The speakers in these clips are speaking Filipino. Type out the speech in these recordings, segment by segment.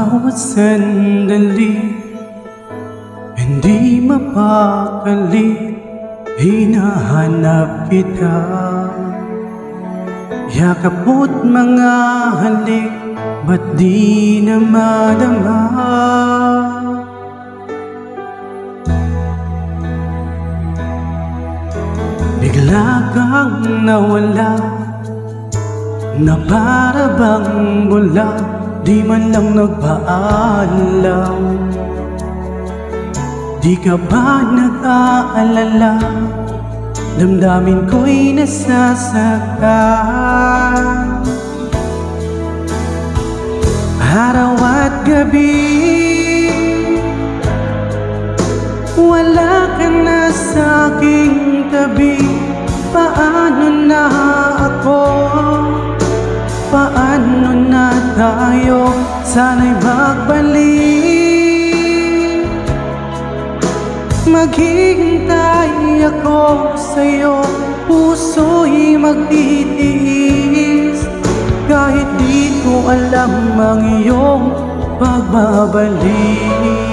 bawat sandali, hindi mapakali, hinahanap kita. Yakap mo't mga halik, ba't di na madama? Bigla kang nawala, na para bang bula, di man lang nagpaalam. Di ka ba nag-aalala, damdamin ko'y nasasaktan. Araw at gabi, wala ka na sa'king tabi. Paano na ako? Paano na tayo? Sana'y magbalik. Maghihintay ako sa'yo, puso'y magtitiis. Kahit di ko alam ang iyong pagbabalik.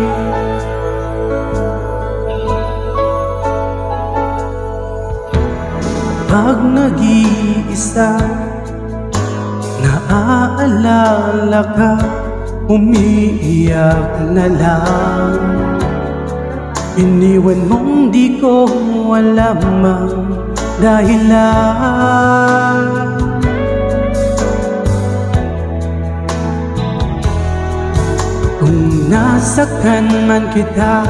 Pag nag-iisa, naaalala ka, umiiyak na lang. Iniwan mong di ko alam ang dahilan. Kung nasaktan man kita,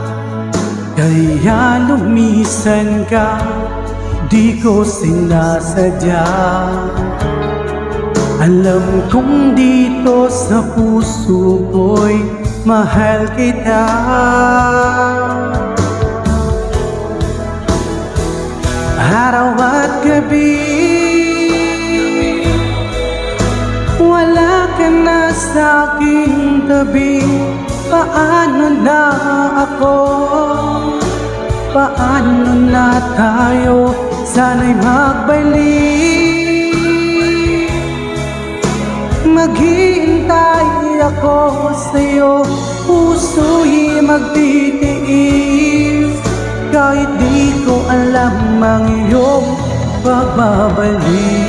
kaya lumisan ka, di ko sinasadya. Alam kong dito sa puso ko'y mahal kita. Araw at gabi, wala ka na sa'king tabi. Paano na ako? Paano na tayo? Sana'y magbalik. Maghihintay ako sa'yo, puso'y magtitiis. Kahit di ko alam ang iyong pagbabalik.